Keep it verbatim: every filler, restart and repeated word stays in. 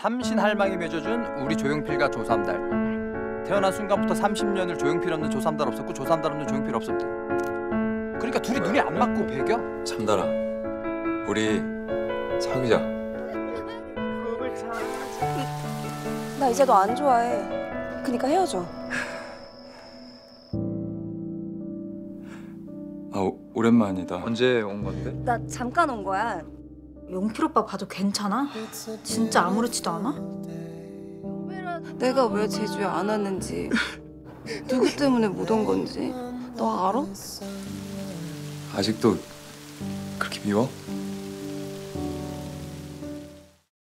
삼신할망이 맺어준 우리 조용필과 조삼달. 태어난 순간부터 삼십 년을 조용필 없는 조삼달 없었고 조삼달 없는 조용필 없었대. 그러니까 둘이 눈이 안 맞고 배겨? 참달아, 우리 사귀자. 나 이제 너 안 좋아해. 그니까 헤어져. 아, 오, 오랜만이다. 언제 온 건데? 나 잠깐 온 거야. 용필 오빠 봐도 괜찮아? 진짜 아무렇지도 않아? 내가 왜 제주에 안 왔는지, 누구 때문에 못 온 건지 너 알아? 아직도 그렇게 미워?